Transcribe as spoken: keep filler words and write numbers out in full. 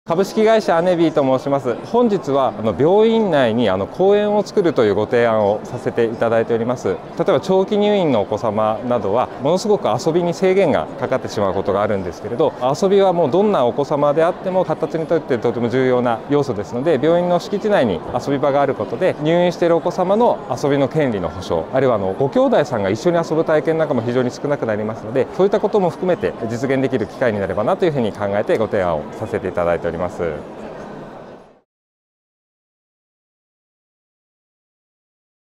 株式会社アネビーと申します。本日はあの病院内にあの公園を作るというご提案をさせていただいております。例えば長期入院のお子様などはものすごく遊びに制限がかかってしまうことがあるんですけれど、遊びはもうどんなお子様であっても発達にとってとても重要な要素ですので、病院の敷地内に遊び場があることで入院しているお子様の遊びの権利の保障、あるいはあのご兄弟さんが一緒に遊ぶ体験なんかも非常に少なくなりますので、そういったことも含めて実現できる機会になればなというふうに考えてご提案をさせていただいております。